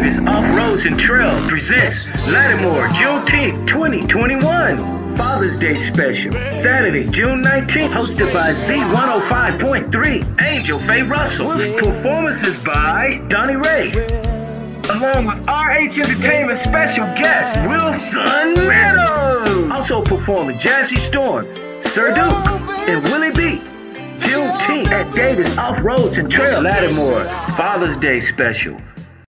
Davis Off-Roads and Trail presents Latimore Juneteenth 2021 Father's Day Special, Saturday, June 19th, hosted by Z105.3 Angel Faye Russell, with performances by Donnie Ray, along with RH Entertainment special guest Wilson Meadows. Also performing Jazzy Storm, Sir Duke, and Willie B. Juneteenth at Davis Off-Roads and Trail, Latimore Father's Day Special.